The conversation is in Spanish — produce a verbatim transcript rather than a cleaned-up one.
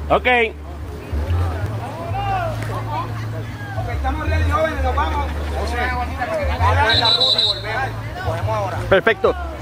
Ok. Ok, estamos ready, jóvenes, nos vamos. Vamos a la ruta y volvemos. Cogemos ahora. Perfecto.